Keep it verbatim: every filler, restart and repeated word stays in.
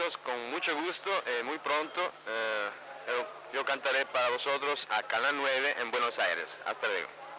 vosotros con mucho gusto, eh, muy pronto. Eh, yo, yo cantaré para vosotros a Canal nueve en Buenos Aires. Hasta luego.